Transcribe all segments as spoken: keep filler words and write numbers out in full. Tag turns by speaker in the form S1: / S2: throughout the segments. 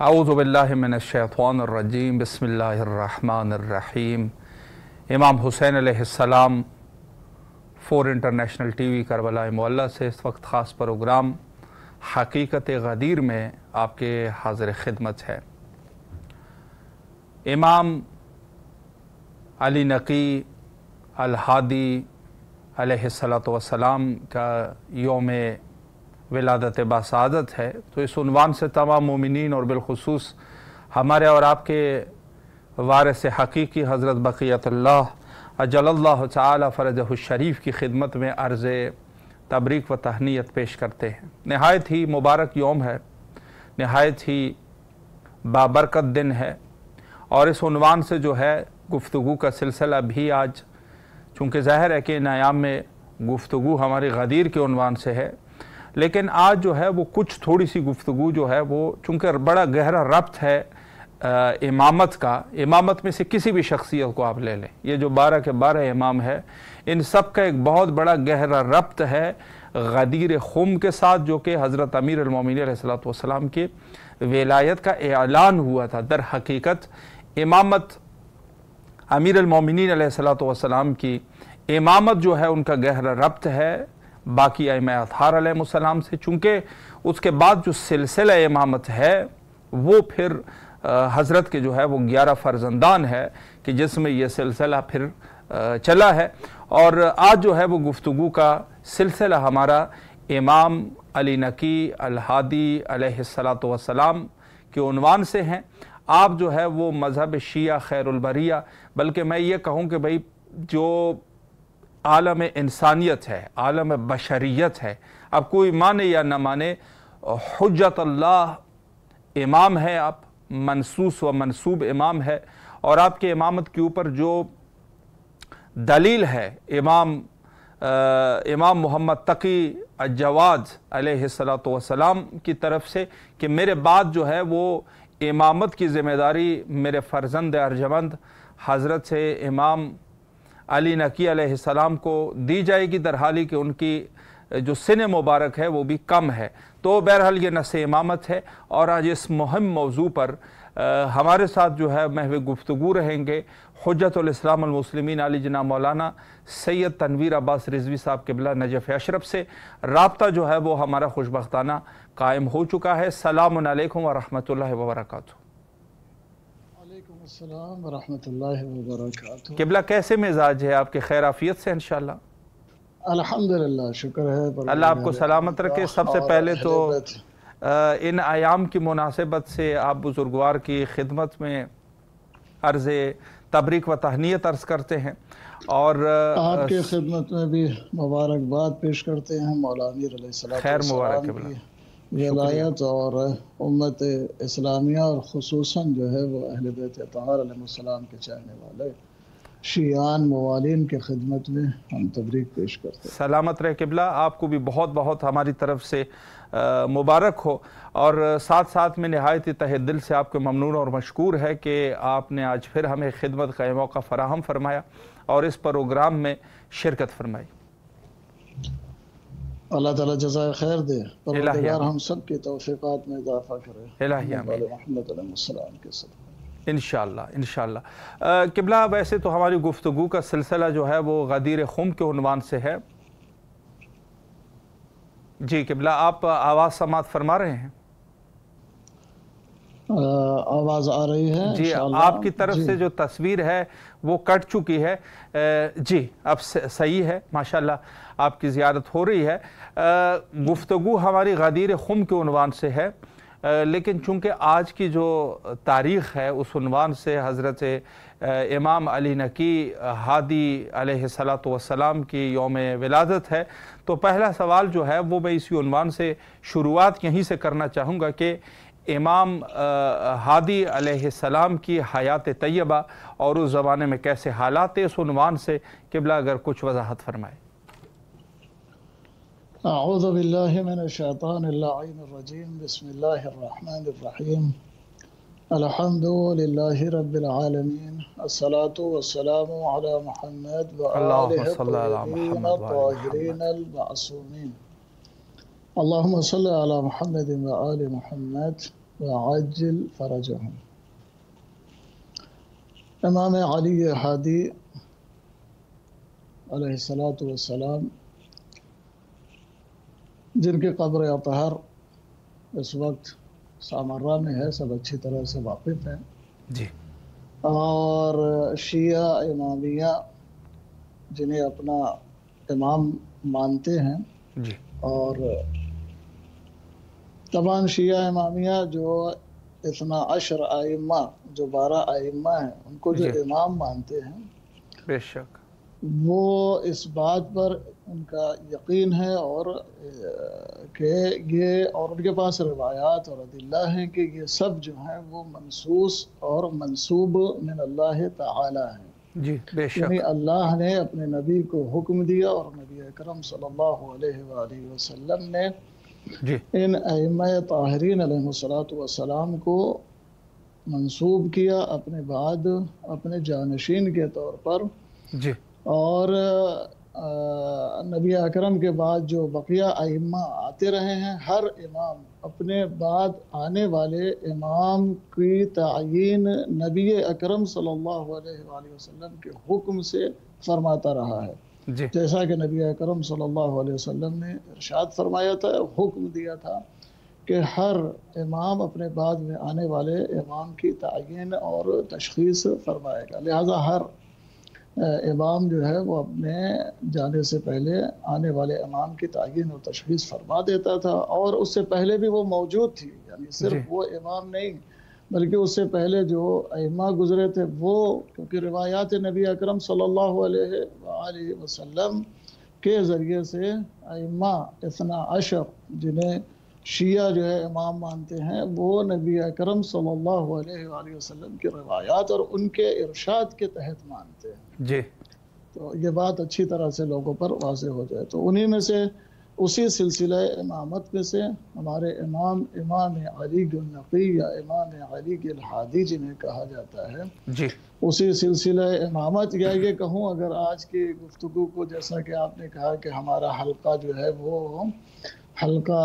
S1: अऊज़ु बिल्लाहि मिनश्शैतानिर्रजीम बिस्मिल्लाहिर्रहमानिर्रहीम। इमाम हुसैन अलैहिस्सलाम फोर इंटरनेशनल टीवी करबला मुअल्ला से इस वक्त ख़ास प्रोग्राम हकीकत गदीर में आपके हाज़िर खिदमत है। इमाम अली नकी अल हादी अलैहिस्सलातु वस्सलाम का यौम विलादत बासादत है, तो इस उन्वान से तमाम मोमिनीन और बिलखुसूस हमारे और आपके वारिस हकीकी हज़रत बक़ियतुल्लाह अजलल्लाहु तआला फ़रजहु शरीफ की खिदमत में अर्ज़ तबरीक व तहनीयत पेश करते हैं। नहायत ही मुबारक यौम है, नहायत ही बाबरकत दिन है, और इस उन्वान से जो है गुफ्तगू का सिलसिला भी आज, चूँकि ज़ाहिर है कि इन अयाम में गुफ्तगू हमारी गदीर के उन्वान से है, लेकिन आज जो है वो कुछ थोड़ी सी गुफ्तगू जो है वो चूँकि बड़ा गहरा रब्त है आ, इमामत का। इमामत में से किसी भी शख्सियत को आप ले लें, ये जो बारह के बारह इमाम है, इन सब का एक बहुत बड़ा गहरा रब्त है गदीर खुम के साथ, जो कि हज़रत अमीर अल-मोमिनीन अलैहिस्सलातु वस्सलाम के विलायत का ऐलान हुआ था। दर हकीकत इमामत अमीर अल-मोमिनीन अलैहिस्सलातु वस्सलाम की इमामत जो है उनका गहरा रब्त है बाकी अइम्मा अत्हार अलैहिमुस्सलाम से, चूँकि उसके बाद जो सिलसिला इमामत है वो फिर हज़रत के जो है वो ग्यारह फ़र्जंदान है कि जिसमें ये सिलसिला फिर चला है। और आज जो है वो गुफ्तगू का सिलसिला हमारा इमाम अली नकी अल हादी अलैहिस्सलातु वस्सलाम के उन्वान से हैं। आप जो है वो मज़हब शिया खैरुल बरिया, बल्कि मैं ये कहूँ कि भाई जो आलम इंसानियत है, आलम बशरियत है, अब कोई माने या न माने, हुज्जतुल्लाह इमाम है आप, मनसूस व मनसूब इमाम है, और आपके इमामत के ऊपर जो दलील है इमाम आ, इमाम मोहम्मद तकी अज-जवाद अलैहिस्सलातु वस्सलाम की तरफ से कि मेरे बाद जो है वो इमामत की ज़िम्मेदारी मेरे फ़र्जंद अर्जमंद हज़रत से इमाम अली नकी अलैहिस्सलाम को दी जाएगी, दरहाली कि उनकी जो सिन मुबारक है वो भी कम है। तो बहरहाल ये नस इमामत है, और आज इस मुहिम मौजू पर आ, हमारे साथ जो है महव गुफ्तगू रहेंगे हुज्जतुल इस्लाम अल मुस्लिमीन अली जनाब मौलाना सैयद तनवीर अब्बास रिजवी साहब क़िबला नजफ़ अशरफ से। राब्ता जो है वो हमारा खुशबख्ताना कायम हो चुका है। सलामुन अलैकुम व रहमतुल्लाहि व बरकातुहू।
S2: अस्सलाम व रहमतुल्लाहि व बरकातुहू।
S1: क़िबला कैसे मिजाज है आपके? खैर आफियत से इंशाअल्लाह?
S2: अल्हम्दुलिल्लाह, शुक्र है,
S1: अल्लाह आपको सलामत रखे। सबसे पहले तो इन आयाम की मुनासिबत से आप बुजुर्गवार की खिदमत में अर्ज़ तबरीक व तहनीयत अर्ज़ करते हैं, और
S2: आपके खिदमत में भी मुबारकबाद पेश करते हैं मौला अमीर अलैहिस्सलाम
S1: खैर मुबारक
S2: की विलायत और उम्मत इस्लामिया, और खुसूसन जो है वो अहले बैत अत्हार अलैहिमुस्सलाम के चाहने वाले शियान मवालिन के खिदमत में हम तबरीक पेश करते हैं।
S1: सलामत रहे क़िबला, आपको भी बहुत बहुत हमारी तरफ से आ, मुबारक हो, और साथ साथ में नहायत तहे दिल से आपके ममनून और मशकूर है कि आपने आज फिर हमें खिदमत का मौका फ़राहम फरमाया और इस प्रोग्राम में शिरकत फरमाई।
S2: अल्लाह ताला जज़ाए खैर दे, परवरदिगार हम सब की तौफ़ीक़ात में इज़ाफ़ा करे मोहम्मद अलैहिस्सलाम के साथ
S1: इंशाअल्लाह इंशाअल्लाह। क़िबला वैसे तो हमारी गुफ्तगू का सिलसिला जो है वो गदीर खुम के उन्वान से है। जी क़िबला, आप आवाज़ समात फरमा रहे हैं?
S2: आवाज़ आ रही है
S1: जी, आपकी तरफ से जो तस्वीर है वो कट चुकी है। जी अब सही है, माशाल्लाह आपकी ज़ियारत हो रही है। गुफ्तगू हमारी गदीर खुम के उन्वान से है, लेकिन चूँकि आज की जो तारीख़ है उस उन्वान से हज़रत इमाम अली नकी हादी अलैहिस्सलातु वस्सलाम की यौम विलादत है, तो पहला सवाल जो है वो मैं इसी उन्वान से शुरुआत यहीं से करना चाहूँगा कि इमाम हादी अलैहिस्सलाम की हयात तय्यबा और उस ज़माने में कैसे हालात थे, इस उन्वान से क़िबला अगर कुछ वज़ाहत फरमाए।
S2: अऊज़ु बिल्लाहि मिनश्शैतानिर रजीम, बिस्मिल्लाहिर रहमानिर रहीम, अल्हम्दुलिल्लाहि रब्बिल आलमीन, अस्सलातु वस्सलामु अला मुहम्मद व आलिहि त्ताहिरीन अल मासूमीन, अल्लाहुम्मा सल्लि अला मुहम्मद व आलि मुहम्मद وعجل فرجهم۔ امام علی ہادی علیہ الصلاۃ والسلام جن کی قبر اطہر اس وقت سامرہ میں ہے، سب اچھی طرح سے واقف ہیں
S1: جی،
S2: اور شیعہ امامیہ جنہیں اپنا امام مانتے ہیں،
S1: جی،
S2: اور تمام شیعہ امامیہ جو اثنا عشر ائمہ جو بارہ ائمہ ہیں ان کو جو
S1: جی،
S2: امام مانتے ہیں،
S1: بے شک
S2: وہ اس بات پر ان کا یقین ہے اور کہ یہ اور ان کے پاس روایات اور ادلہ ہیں کہ یہ سب جو ہیں وہ منصوص اور منسوب من اللہ تعالی ہیں،
S1: جی، بے
S2: یعنی
S1: شک
S2: اللہ نے اپنے نبی کو حکم دیا اور نبی اکرم صلی اللہ علیہ وآلہ وسلم نے
S1: جی،
S2: ان ائمہ طاہرین علیہ الصلوۃ والسلام کو منسوب کیا اپنے بعد اپنے جانشین کے طور پر،
S1: جی،
S2: اور نبی اکرم کے بعد جو بقیہ ائمہ آتے رہے ہیں، ہر امام اپنے بعد آنے والے امام کی تعیین نبی اکرم صلی اللہ علیہ وآلہ وسلم کے حکم سے فرماتا رہا ہے،
S1: جی،
S2: جیسا کہ نبی اکرم صلی اللہ علیہ وسلم نے ارشاد فرمایا تھا، حکم دیا تھا کہ ہر امام اپنے بعد میں آنے والے امام کی تعیین اور تشخیص فرمائے گا، لہذا ہر امام جو ہے وہ اپنے جانے سے پہلے آنے والے امام کی تعیین اور تشخیص فرما دیتا تھا، اور اس سے پہلے بھی وہ موجود تھی، یعنی صرف
S1: جی،
S2: وہ امام نہیں بلکہ اس سے پہلے جو ائمہ گزرے تھے وہ، کیونکہ روایات نبی اکرم صلی اللہ علیہ وآلہ وسلم کے ذریعے سے ائمہ اثنا عشر جنہیں شیعہ جو ہے امام مانتے ہیں، وہ نبی اکرم صلی اللہ علیہ وآلہ وسلم کی روایات اور ان کے ارشاد کے تحت مانتے ہیں،
S1: جی،
S2: تو یہ بات اچھی طرح سے لوگوں پر واضح ہو جائے۔ تو انہی میں سے اسی سلسلہ امامت میں سے ہمارے امام امام علی النقی یا امام علی الہادی جنہیں کہا جاتا ہے،
S1: جی،
S2: اسی سلسلہ امامت، یا یہ کہوں اگر آج کی گفتگو کو، جیسا کہ آپ نے کہا کہ ہمارا حلقہ جو ہے وہ حلقہ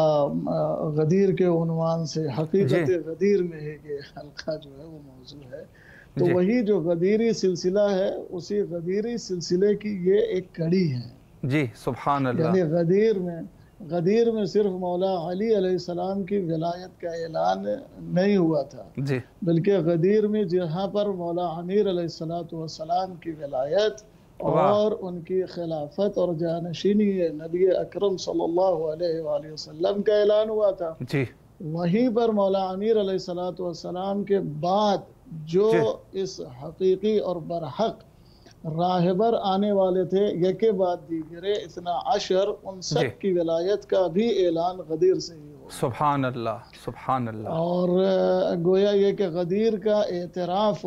S2: غدیر کے عنوان سے، حقیقت غدیر میں ہے کہ حلقہ جو ہے وہ موضوع ہے، تو
S1: جی،
S2: وہی جو غدیری سلسلہ ہے اسی غدیری سلسلے کی یہ ایک کڑی ہے،
S1: جی، سبحان اللہ،
S2: یعنی غدیر میں غدیر میں صرف مولا علی علیہ السلام کی ولایت کا اعلان نہیں ہوا تھا،
S1: جی،
S2: بلکہ غدیر میں جہاں پر مولا امیر علیہ الصلوۃ والسلام کی ولایت اور ان کی خلافت اور جانشینی نبی اکرم صلی اللہ علیہ وآلہ وسلم کا اعلان ہوا تھا،
S1: جی،
S2: وہیں پر مولا امیر علیہ الصلوۃ والسلام کے بعد جو
S1: جی،
S2: اس حقیقی اور برحق راہبر آنے والے تھے، یکے بعد دیگرے اثنا عشر، ان
S1: جی،
S2: سب کی ولایت کا بھی اعلان غدیر سے ہی ہوا،
S1: سبحان اللہ، سبحان اللہ،
S2: اور گویا یہ کہ غدیر کا اعتراف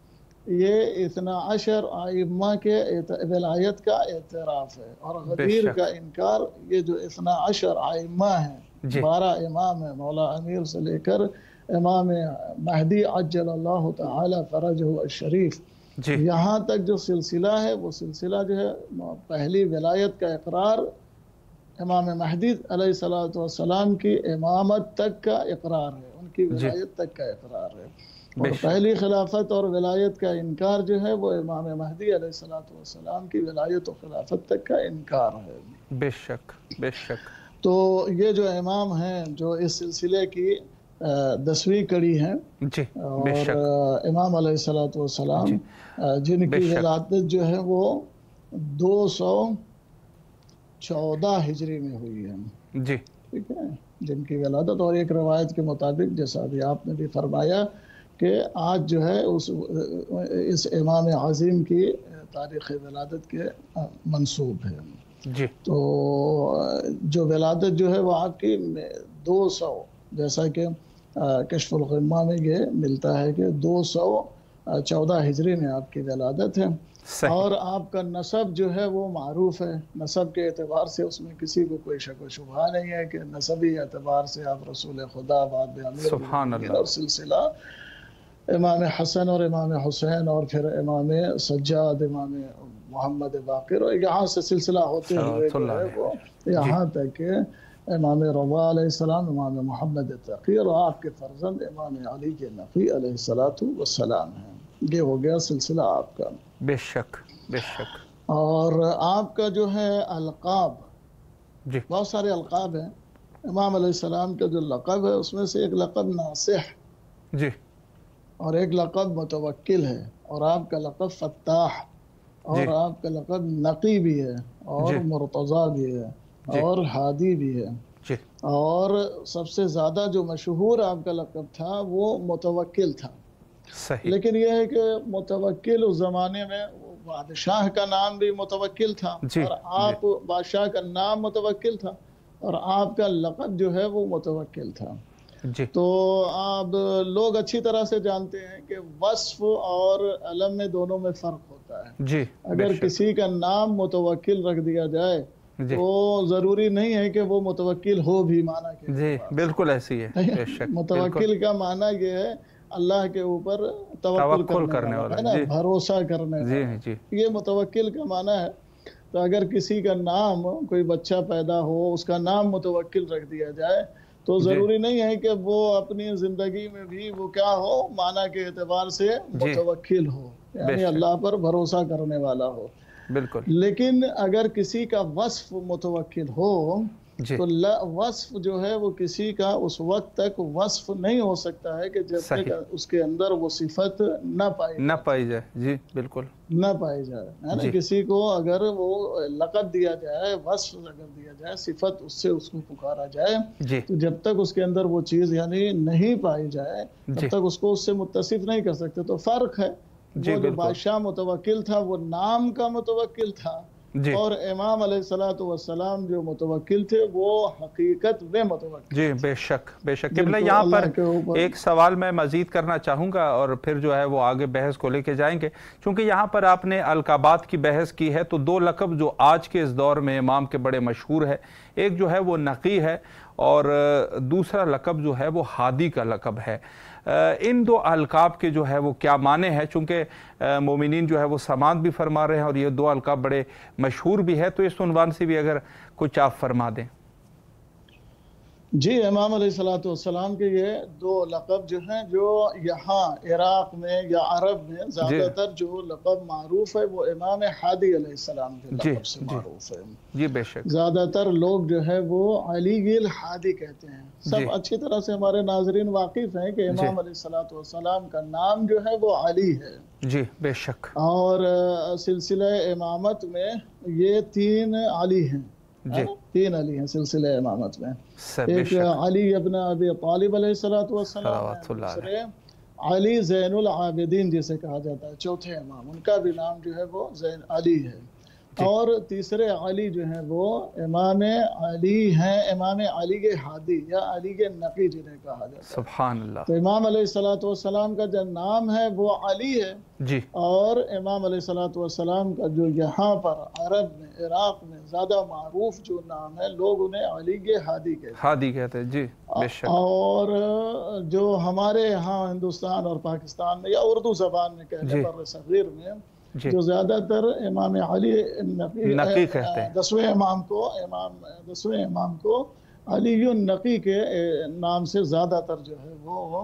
S2: یہ اثنا عشر ائمہ کے ولایت کا اعتراف ہے، اور
S1: بے
S2: غدیر
S1: شک،
S2: کا انکار یہ جو اثنا عشر ائمہ ہیں،
S1: جی،
S2: بارہ امام ہیں، مولا امیر سے لے کر امام مہدی عجل اللہ تعالی فرجہ الشریف،
S1: جی،
S2: یہاں تک جو سلسلہ ہے وہ سلسلہ جو ہے پہلی ولایت کا اقرار امام مہدی علیہ الصلوۃ والسلام کی امامت تک کا اقرار ہے، ان کی
S1: جی،
S2: ولایت تک کا اقرار ہے، اور
S1: بے شک،
S2: پہلی خلافت اور ولایت کا انکار جو ہے وہ امام مہدی علیہ الصلوۃ والسلام کی ولایت و خلافت تک کا انکار ہے۔
S1: بے شک، بے شک،
S2: تو یہ جو امام ہیں جو اس سلسلے کی دسویں کڑی ہیں،
S1: جی، بے
S2: اور
S1: شک،
S2: امام علیہ الصلوۃ والسلام
S1: جی،
S2: جن
S1: بے
S2: کی
S1: شک،
S2: ولادت جو ہے وہ دو سو چودہ ہجری میں ہوئی ہے،
S1: جی،
S2: ٹھیک ہے، جن کی ولادت، اور ایک روایت کے مطابق جیسا ابھی آپ نے بھی فرمایا کہ آج جو ہے اس اس امام عظیم کی تاریخ ولادت کے منسوب ہے،
S1: جی،
S2: تو جو ولادت جو ہے وہ آپ کی دو سو، جیسا کہ کشف الغمہ میں یہ ملتا ہے کہ دو سو چودہ ہجری میں آپ کی ولادت ہے،
S1: صحیح،
S2: اور آپ کا نسب جو ہے وہ معروف ہے، نسب کے اعتبار سے اس میں کسی کو کوئی شک و شبہ نہیں ہے کہ نسبی اعتبار سے آپ رسول خدا بعد امیر
S1: سبحان
S2: المومنین،
S1: اللہ،
S2: اور سلسلہ امام حسن اور امام حسین اور پھر امام سجاد، امام محمد باقر، اور یہاں سے سلسلہ ہوتے ہوئے
S1: صلوات
S2: جو
S1: اللہ
S2: ہے
S1: علیہ،
S2: وہ
S1: جی،
S2: یہاں تک کہ इमाम रज़ा अलैहिस्सलाम, इमाम मोहम्मद तक़ी और आपके फर्जंद इमाम अली के नफ़ी अलैहिस्सलातु वस्सलाम हैं। ये हो गया सिलसिला आपका।
S1: बेशक बेशक।
S2: और आपका जो है अलक़ाब,
S1: जी
S2: बहुत सारे अलक़ाब हैं। इमाम अलैहिस्सलाम का जो लक़ब है उसमें से एक लक़ब नासिह
S1: जी
S2: और एक लक़ब मुतवक्किल है, और आपका लक़ब फ़त्ताह, और आपका लक़ब नक़ी भी है, और मुर्तज़ा भी है, और हादी भी है।
S1: जी।
S2: और सबसे ज़्यादा जो मशहूर आपका लक़ब था वो मुतवक्किल था।
S1: सही।
S2: लेकिन यह है कि मुतवक्किल उस ज़माने में बादशाह का नाम भी मुतवक्किल था,
S1: जी,
S2: और आप बादशाह का नाम मुतवक्किल था, और आपका लक़ब जो है वो मुतवक्किल था।
S1: जी।
S2: तो आप लोग अच्छी तरह से जानते हैं कि वस्फ और अलम में दोनों में फ़र्क होता है।
S1: जी।
S2: अगर किसी का नाम मुतवक्किल रख दिया जाए तो ज़रूरी नहीं है कि वो मुतवक्किल हो भी, माना के
S1: जी बिल्कुल ऐसी है। बेशक।
S2: मुतवक्किल का माना ये है अल्लाह के ऊपर तवक्कुल करने, करने वाला, है ना, भरोसा करने वाला।
S1: जी, जी।
S2: ये मुतवक्किल का माना है। तो अगर किसी का नाम, कोई बच्चा पैदा हो, उसका नाम मुतवक्किल रख दिया जाए तो ज़रूरी नहीं है कि वो अपनी ज़िंदगी में भी वो क्या हो, माना के एतबार से मुतवक्किल हो, यानी अल्लाह पर भरोसा करने वाला हो।
S1: बिल्कुल।
S2: लेकिन अगर किसी का वस्फ मुतवक्किल हो तो वस्फ जो है वो किसी का उस वक्त तक वस्फ नहीं हो सकता है कि जब तक उसके अंदर वो सिफत न पाई
S1: न पाई जाए। जी बिल्कुल,
S2: न पाई जाए, है ना। किसी को अगर वो लक़ब दिया जाए, वस्फ अगर दिया जाए, सिफत उससे उसको पुकारा जाए, तो जब तक उसके अंदर वो चीज़ यानी नहीं पाई जाए तब तक उसको उससे मुत्तसिफ नहीं कर सकते। तो फ़र्क है, वो जो बादशाह मुतवक्किल था वो नाम का मुतवक्किल था, और इमाम अलैहिस्सलातु वस्सलाम जो मुतवक्किल थे वो हकीकत में मुतवक्किल।
S1: जी बेशक बेशक। क़िबला यहाँ पर एक सवाल मैं मज़ीद करना चाहूँगा और फिर जो है वो आगे बहस को लेके जाएंगे, क्योंकि यहाँ पर आपने अलकाबात की बहस की है। तो दो लक़ब जो आज के इस दौर में इमाम के बड़े मशहूर है, एक जो है वो नक़ी है और दूसरा लक़ब जो है वो हादी का लक़ब है। इन दो अलकाब के जो है वो क्या माने हैं, चूँकि मोमिनीन जो है वो समात भी फरमा रहे हैं और ये दो अलकाब बड़े मशहूर भी है, तो इस उन्वान से भी अगर कुछ आप फरमा दें।
S2: जी, इमाम अलैहिस्सलातु वस्सलाम के ये दो लक़ब जो हैं, जो यहाँ इराक़ में या अरब में ज़्यादातर जो लक़ब मारूफ़ है वो इमाम हादी अलैहिस्सलाम के लक़ब से मारूफ़ है।
S1: जी बेशक।
S2: ज़्यादातर लोग जो है वो अलीगिल हादी कहते हैं। सब अच्छी तरह से हमारे नाज़रीन वाकिफ़ हैं कि इमाम अलैहिस्सलातु वस्सलाम का नाम जो है वो अली है।
S1: जी बेशक।
S2: और सिलसिला इमामत में ये तीन अली हैं,
S1: जी।
S2: तीन अली हैं सिलसिले इमामत में। एक अली इब्न अबी तालिब अलैहिस्सलातु वस्सलाम, दूसरे अली ज़ैनुल आबिदीन जिसे कहा जाता है, चौथे इमाम, उनका भी नाम जो है वो ज़ैन अली है। और तीसरे अली जो हैं वो इमाम अली हैं, इमाम अली के हादी या अली के नक़ी जिन्हें कहा जाता है।
S1: सुभान अल्लाह।
S2: तो इमाम अलैहिस्सलातु वस्सलाम का जो नाम है वो अली है
S1: जी,
S2: और इमाम अलैहिस्सलातु वस्सलाम का जो यहाँ पर अरब में इराक़ में ज़्यादा मारूफ जो नाम है, लोग उन्हें अली के हादी कहते हैं।
S1: हादी कहते हैं। जी बेशक।
S2: और जो हमारे यहाँ हिंदुस्तान और पाकिस्तान में या उर्दू ज़बान में कहते हैं, सग़ीर में जो ज़्यादातर इमाम अली
S1: नक़ी कहते हैं,
S2: दसवें इमाम को इमाम दसवें इमाम को अली नक़ी के नाम से ज़्यादातर जो है वो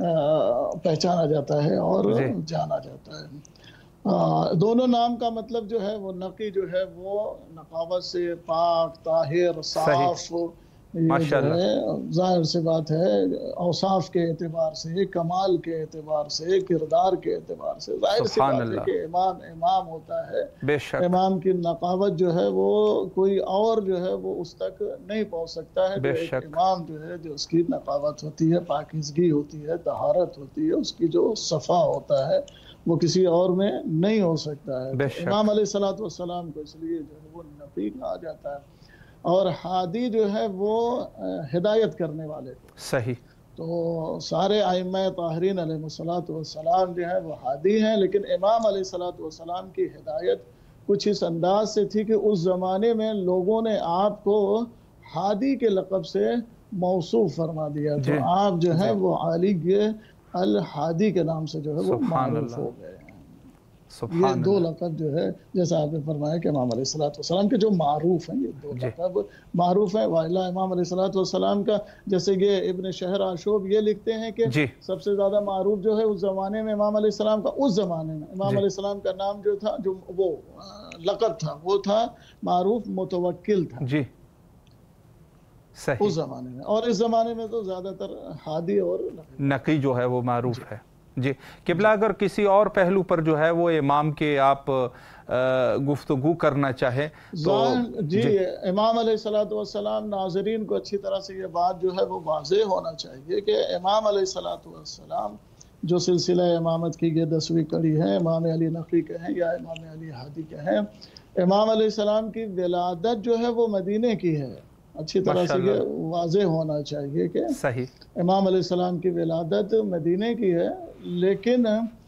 S2: पहचाना जाता है और जाना जाता है। आ, दोनों नाम का मतलब जो है वो नक़ी जो है वो नक़ावत से पाक, ताहिर, साफ़, माशाअल्लाह, ज़ाहिर सी बात है, औसाफ के एतबार से, कमाल के एतबार से, किरदार के एतबार से ज़ाहिर सी बात है कि इमाम इमाम होता है। इमाम की नक़ावत जो है वो कोई और जो है वो उस तक नहीं पहुँच सकता है। एक इमाम जो है जो उसकी नक़ावत होती है, पाकीज़गी होती है, तहारत होती है, उसकी जो सफ़ा होता है वो किसी और में नहीं हो सकता है। तो इमाम अलैहिस्सलातु वस्सलाम को इसलिए जो है वो नबी कहा जाता है, और हादी जो है वो हिदायत करने वाले को।
S1: सही।
S2: तो सारे आइम्मा ताहरीन अलैहिस्सलातु वस्सलाम जो है वो हादी हैं, लेकिन इमाम अलैहिस्सलातु वस्सलाम की हिदायत कुछ इस अंदाज से थी कि उस ज़माने में लोगों ने आपको हादी के लक़ब से मौसूफ फरमा दिया, तो आप जो है वो अली के अल हादी के नाम से जो है वो मारूफ हो गए हैं। یہ دو لقب جو ہے جیسا آپ نے فرمایا کہ امام علیہ الصلوۃ والسلام کے جو معروف ہیں، یہ دو لقب معروف ہیں۔ وَإِلَّا امام علیہ الصلوۃ والسلام کا جیسے یہ ابن شہر آشوب یہ لکھتے ہیں کہ سب سے زیادہ معروف جو ہے اس زمانے میں امام علیہ السلام کا، اس زمانے میں امام علیہ السلام کا نام جو تھا، جو وہ لقب تھا، وہ تھا معروف متوکل تھا
S1: جی صحیح
S2: اس زمانے میں، اور اس زمانے میں تو زیادہ تر ہادی اور
S1: نقی جو ہے وہ معروف ہے۔ جی قبلہ اگر کسی اور پہلو پر جو ہے وہ امام کے آپ گفتگو کرنا چاہے تو
S2: جی امام علیہ الصلوۃ والسلام، ناظرین کو اچھی طرح سے یہ بات جو ہے وہ واضح ہونا چاہیے کہ امام علیہ الصلوۃ والسلام جو سلسلہ امامت کی یہ دسویں کڑی ہے، امام علی نقی کے ہیں یا امام علی ہادی کے ہیں، امام علیہ السلام کی ولادت جو ہے وہ مدینے کی ہے۔ اچھی طرح سے یہ واضح ہونا چاہیے کہ
S1: صحیح
S2: امام علیہ السلام کی ولادت مدینے کی ہے، لیکن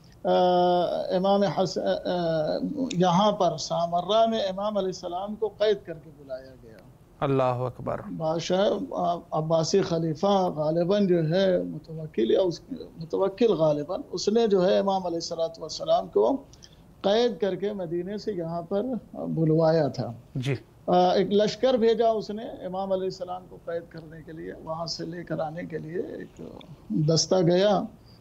S2: امام حسن یہاں پر سامرہ میں امام علیہ السلام کو قید کر کے بلایا گیا۔
S1: اللہ اکبر۔
S2: بادشاہ عباسی خلیفہ غالباً جو ہے متوکل یا متوکل غالباً اس نے جو ہے امام علیہ الصلوۃ والسلام کو قید کر کے مدینے سے یہاں پر بلوایا تھا۔
S1: جی
S2: ایک لشکر بھیجا اس نے امام علیہ السلام کو قید کرنے کے لیے، وہاں سے لے کر آنے کے لیے ایک دستہ گیا،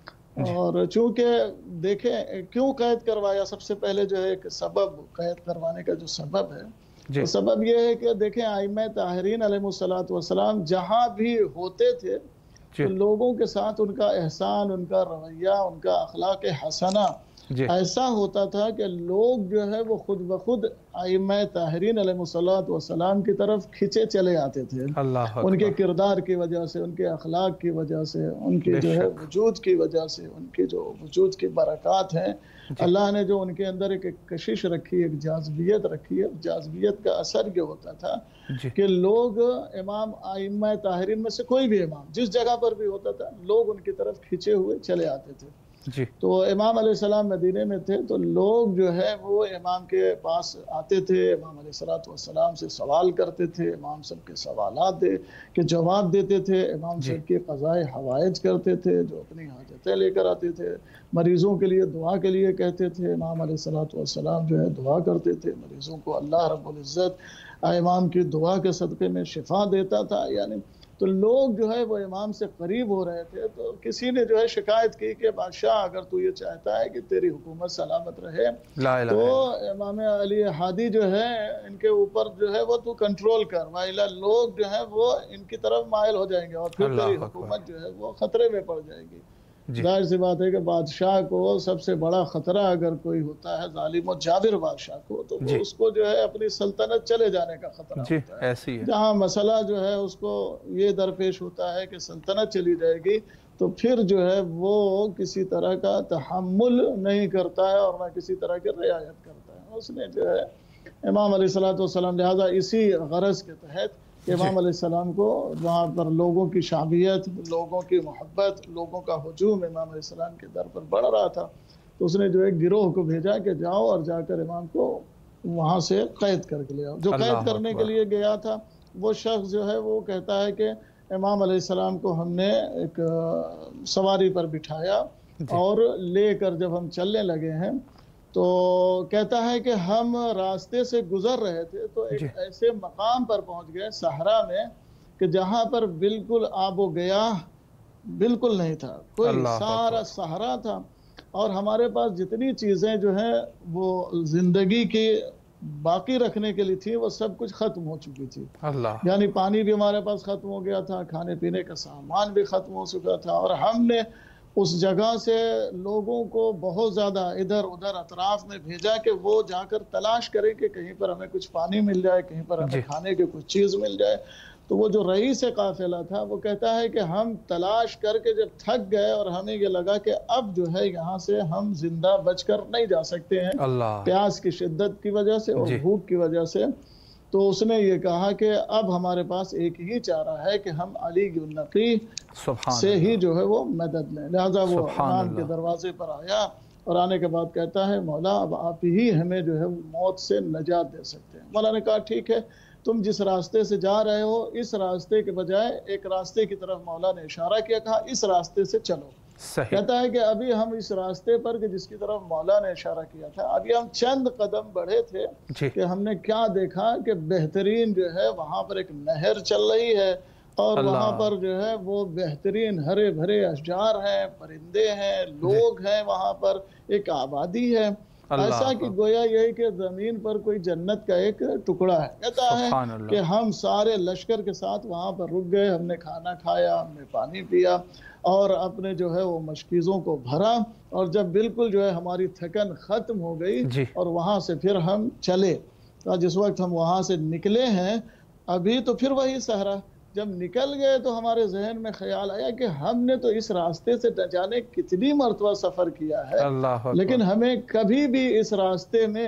S2: اور چونکہ دیکھیں کیوں قید کروایا، سب سے پہلے جو ہے ایک سبب قید کروانے کا جو سبب ہے، سبب یہ ہے کہ دیکھیں ائمہ طاہرین علیہ الصلوۃ والسلام جہاں بھی ہوتے تھے تو لوگوں کے ساتھ ان کا احسان، ان کا رویہ، ان کا اخلاق حسنہ ایسا ہوتا تھا کہ لوگ جو ہے وہ خود بخود ائمہ طاہرین علیہ الصلوۃ والسلام کی طرف کھچے چلے آتے تھے، ان کے کردار کی وجہ سے، ان کے اخلاق کی وجہ سے، ان کے جو ہے وجود کی وجہ سے، ان کے جو وجود کی برکات ہیں، اللہ نے جو ان کے اندر ایک کشش رکھی، ایک جاذبیت رکھی ہے، جاذبیت کا اثر یہ ہوتا تھا کہ لوگ امام ائمہ طاہرین میں سے کوئی بھی امام جس جگہ پر بھی ہوتا تھا، لوگ ان کی طرف کھچے ہوئے چلے آتے تھے۔
S1: جی
S2: تو امام علیہ السلام مدینے میں تھے تو لوگ جو ہے وہ امام کے پاس آتے تھے، امام علیہ الصلوۃ والسلام سے سوال کرتے تھے، امام سب کے سوالات دے کے جواب دیتے تھے، امام سب کے قضائے حوائج کرتے تھے، جو اپنی حاجتیں لے کر آتے تھے، مریضوں کے لیے دعا کے لیے کہتے تھے، امام علیہ الصلوۃ والسلام جو ہے دعا کرتے تھے، مریضوں کو اللہ رب العزت امام کی دعا کے صدقے میں شفا دیتا تھا۔ یعنی تو لوگ جو ہے وہ امام سے قریب ہو رہے تھے، تو کسی نے جو ہے شکایت کی کہ بادشاہ اگر تو یہ چاہتا ہے کہ تیری حکومت سلامت رہے تو امام علی ہادی جو ہے ان کے اوپر جو ہے وہ تو کنٹرول کر، وائلہ لوگ جو ہے وہ ان کی طرف مائل ہو جائیں گے اور پھر تیری حکومت جو ہے وہ خطرے میں پڑ جائے گی۔ ظاہر سی بات ہے کہ بادشاہ کو سب سے بڑا خطرہ اگر کوئی ہوتا ہے ظالم و جابر بادشاہ کو، تو وہ اس کو جو ہے اپنی سلطنت چلے جانے کا خطرہ ہوتا ہے۔ جہاں مسئلہ جو ہے اس کو یہ درپیش ہوتا ہے کہ سلطنت چلی جائے گی تو پھر جو ہے وہ کسی طرح کا تحمل نہیں کرتا ہے اور نہ کسی طرح کی رعایت کرتا ہے۔ اس نے جو ہے امام علیہ الصلوۃ والسلام لہٰذا اسی غرض کے تحت کہ امام علیہ السلام کو وہاں پر لوگوں کی شعبیت، لوگوں کی محبت، لوگوں کا ہجوم امام علیہ السلام کے در پر بڑھ رہا تھا، تو اس نے جو ایک گروہ کو بھیجا کہ جاؤ اور جا کر امام کو وہاں سے قید کر کے لے آؤ۔ جو قید کرنے کے لیے گیا تھا وہ شخص جو ہے وہ کہتا ہے کہ امام علیہ السلام کو ہم نے ایک سواری پر بٹھایا اور لے کر جب ہم چلنے لگے ہیں تو کہتا ہے کہ ہم راستے سے گزر رہے تھے تو ایک ایسے مقام پر پہنچ گئے صحرا میں کہ جہاں پر بالکل آب و گیاہ بالکل نہیں تھا، کوئی سارا صحرا تھا، اور ہمارے پاس جتنی چیزیں جو ہیں وہ زندگی کی باقی رکھنے کے لیے تھی وہ سب کچھ ختم ہو چکی تھی۔ یعنی پانی بھی ہمارے پاس ختم ہو گیا تھا، کھانے پینے کا سامان بھی ختم ہو چکا تھا، اور ہم نے اس جگہ سے لوگوں کو بہت زیادہ ادھر ادھر اطراف میں بھیجا کہ وہ جا کر تلاش کریں کہ کہیں پر ہمیں کچھ پانی مل جائے، کہیں پر ہمیں کھانے کی کچھ چیز مل جائے۔ تو وہ جو رئیس قافلہ تھا وہ کہتا ہے کہ ہم تلاش کر کے جب تھک گئے اور ہمیں یہ لگا کہ اب جو ہے یہاں سے ہم زندہ بچ کر نہیں جا سکتے ہیں پیاس کی شدت کی وجہ سے اور بھوک کی وجہ سے، تو اس نے یہ کہا کہ اب ہمارے پاس ایک ہی چارہ ہے کہ ہم علی النقی سے ہی جو ہے وہ مدد لیں۔ لہٰذا وہ امام کے دروازے پر آیا اور آنے کے بعد کہتا ہے مولا اب آپ ہی ہمیں جو ہے موت سے نجات دے سکتے ہیں۔ مولا نے کہا ٹھیک ہے، تم جس راستے سے جا رہے ہو اس راستے کے بجائے ایک راستے کی طرف مولا نے اشارہ کیا، کہا اس راستے سے چلو۔
S1: صحیح.
S2: کہتا ہے کہ ابھی ہم اس راستے پر کہ جس کی طرف مولا نے اشارہ کیا تھا، ابھی ہم چند قدم بڑھے تھے
S1: جی.
S2: کہ ہم نے کیا دیکھا کہ بہترین جو ہے وہاں پر ایک نہر چل رہی ہے، اور
S1: اللہ.
S2: وہاں پر جو ہے وہ بہترین ہرے بھرے اشجار ہیں، پرندے ہیں، لوگ ہیں، وہاں پر ایک آبادی ہے، ایسا کہ گویا یہی کہ زمین پر کوئی جنت کا ایک ٹکڑا ہے. کہتا ہے کہ ہم سارے لشکر کے ساتھ وہاں پر رک گئے، ہم نے کھانا کھایا، ہم نے پانی پیا اور اپنے جو ہے وہ مشکیزوں کو بھرا، اور جب بالکل جو ہے ہماری تھکن ختم ہو گئی
S1: جی.
S2: اور وہاں سے پھر ہم چلے. جس وقت ہم وہاں سے نکلے ہیں ابھی تو پھر وہی صحرا، جب نکل گئے تو ہمارے ذہن میں خیال آیا کہ ہم نے تو اس راستے سے نہ جانے کتنی مرتبہ سفر کیا ہے، لیکن ہمیں کبھی بھی اس راستے میں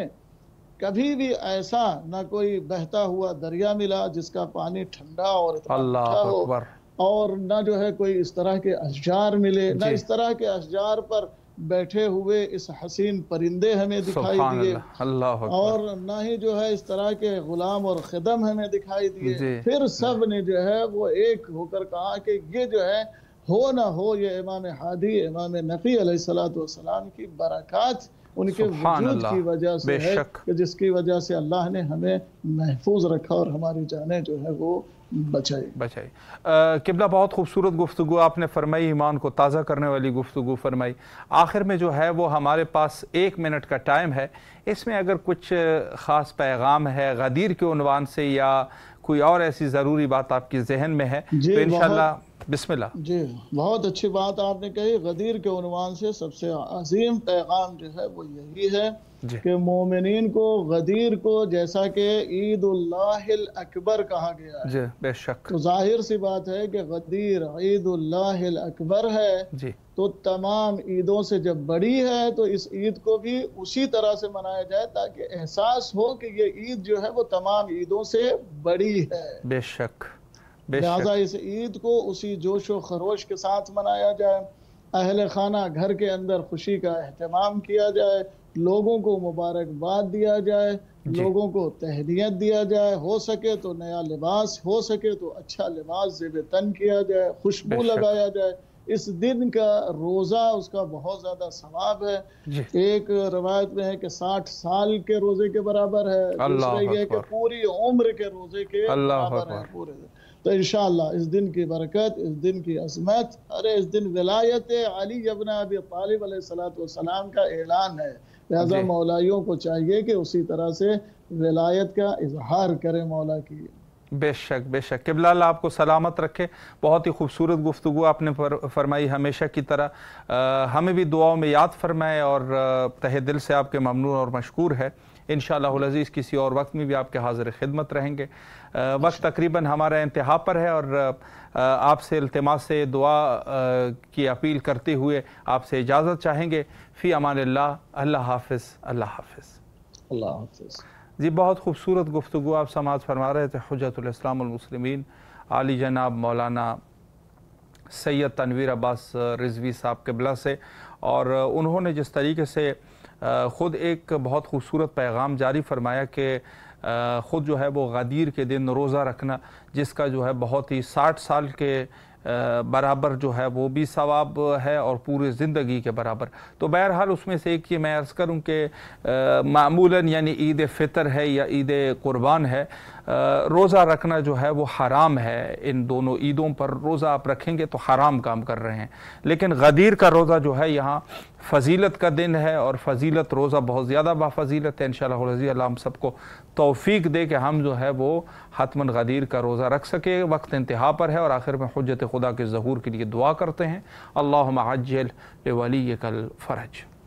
S2: کبھی بھی ایسا نہ کوئی بہتا ہوا دریا ملا جس کا پانی ٹھنڈا اور اتنا میٹھا ہو، اور نہ جو ہے کوئی اس طرح کے اشجار ملے، نہ اس طرح کے اشجار پر بیٹھے ہوئے اس حسین پرندے ہمیں دکھائی دیے، اور نہ ہی جو ہے اس طرح کے غلام اور خدم ہمیں دکھائی دیے. پھر سب نے جو ہے وہ ایک ہو کر کہا کہ یہ جو ہے ہو نہ ہو یہ امام ہادی امام نقی علیہ السلام کی برکات ان کے وجود کی وجہ سے ہے کہ جس کی وجہ سے اللہ نے ہمیں محفوظ رکھا اور ہماری جانیں جو ہے وہ بچائی
S1: بچائی. قبلہ بہت خوبصورت گفتگو آپ نے فرمائی، ایمان کو تازہ کرنے والی گفتگو فرمائی. آخر میں جو ہے وہ ہمارے پاس ایک منٹ کا ٹائم ہے، اس میں اگر کچھ خاص پیغام ہے غدیر کے عنوان سے یا کوئی اور ایسی ضروری بات آپ کی ذہن میں ہے تو انشاءاللہ بسم اللہ.
S2: جی بہت اچھی بات آپ نے کہی. غدیر کے عنوان سے سب سے عظیم پیغام جو ہے وہ یہی ہے
S1: جی.
S2: کہ مومنین کو غدیر کو جیسا کہ عید اللہ الاکبر کہا گیا ہے،
S1: جی بے شک،
S2: تو ظاہر سی بات ہے کہ غدیر عید اللہ الاکبر ہے،
S1: جی
S2: تو تمام عیدوں سے جب بڑی ہے تو اس عید کو بھی اسی طرح سے منایا جائے تاکہ احساس ہو کہ یہ عید جو ہے وہ تمام عیدوں سے بڑی ہے.
S1: بے شک.
S2: لہٰذا اس عید کو اسی جوش و خروش کے ساتھ منایا جائے، اہل خانہ گھر کے اندر خوشی کا اہتمام کیا جائے، لوگوں کو مبارکباد دیا جائے، لوگوں کو تہنیت دیا جائے، ہو سکے تو نیا لباس، ہو سکے تو اچھا لباس زیب تن کیا جائے، خوشبو لگایا جائے. اس دن کا روزہ اس کا بہت زیادہ ثواب ہے. ایک روایت میں ہے کہ ساٹھ سال کے روزے کے برابر ہے، دوسرا یہ ہے کہ پوری عمر کے روزے کے برابر ہے پورے. تو انشاءاللہ اس دن کی برکت، اس دن کی عظمت، ارے اس دن ولایت علی ابن ابی طالب علیہ السلام کا اعلان ہے. لہذا مولائیوں کو چاہیے کہ اسی طرح سے ولایت کا اظہار کریں مولا کی.
S1: بے شک بے شک. قبلہ اللہ آپ کو سلامت رکھے. بہت ہی خوبصورت گفتگو آپ نے فرمائی ہمیشہ کی طرح. ہمیں بھی دعاؤں میں یاد فرمائے اور تہہ دل سے آپ کے ممنون اور مشکور ہے. انشاءاللہ العزیز کسی اور وقت میں بھی آپ کے حاضر خدمت رہیں گے. وقت تقریباً ہمارا انتہا پر ہے اور آپ سے التماس سے دعا کی اپیل کرتے ہوئے آپ سے اجازت چاہیں گے. فی امان اللہ. اللہ حافظ. اللہ حافظ.
S2: اللہ حافظ.
S1: جی بہت خوبصورت گفتگو آپ سماعت فرما رہے تھے حجت الاسلام المسلمین عالی جناب مولانا سید تنویر عباس رضوی صاحب قبلہ سے، اور انہوں نے جس طریقے سے خود ایک بہت خوبصورت پیغام جاری فرمایا کہ خود جو ہے وہ غدیر کے دن روزہ رکھنا جس کا جو ہے بہت ہی ساٹھ سال کے برابر جو ہے وہ بھی ثواب ہے اور پورے زندگی کے برابر. تو بہرحال اس میں سے ایک یہ میں عرض کروں کہ معمولاً یعنی عید فطر ہے یا عید قربان ہے، روزہ رکھنا جو ہے وہ حرام ہے. ان دونوں عیدوں پر روزہ آپ رکھیں گے تو حرام کام کر رہے ہیں. لیکن غدیر کا روزہ جو ہے یہاں فضیلت کا دن ہے اور فضیلت روزہ بہت زیادہ بافضیلت ہے. انشاءاللہ العزیز اللہ ہم سب کو توفیق دے کہ ہم جو ہے وہ حتماً غدیر کا روزہ رکھ سکے. وقت انتہا پر ہے اور آخر میں حجت خدا کے ظہور کے لیے دعا کرتے ہیں. اللہم عجل لولیک الفرج.